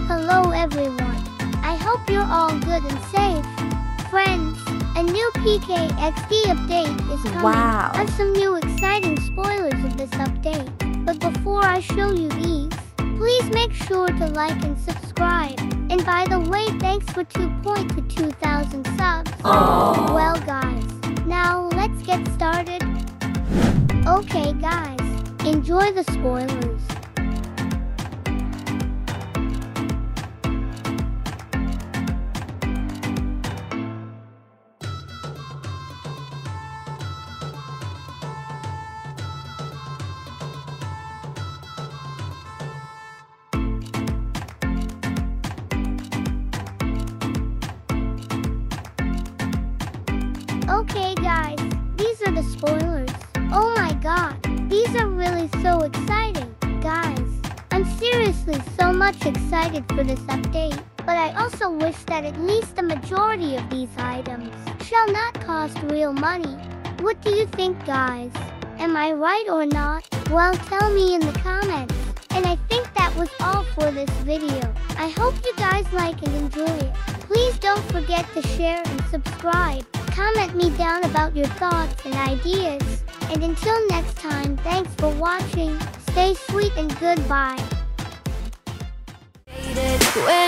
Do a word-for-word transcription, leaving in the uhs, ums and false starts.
Hello everyone. I hope you're all good and safe. Friends, a new P K X D update is coming. Wow. I have some new exciting spoilers of this update. But before I show you these, please make sure to like and subscribe. And by the way, thanks for two point two thousand subs. Aww. Well guys, now let's get started. Okay guys, enjoy the spoilers. Okay guys, these are the spoilers. Oh my god, these are really so exciting. Guys, I'm seriously so much excited for this update. But I also wish that at least the majority of these items shall not cost real money. What do you think guys? Am I right or not? Well, tell me in the comments. And I think that was all for this video. I hope you guys like and enjoy it. Please don't forget to share and subscribe. Comment me down about your thoughts and ideas. And until next time, thanks for watching. Stay sweet and goodbye.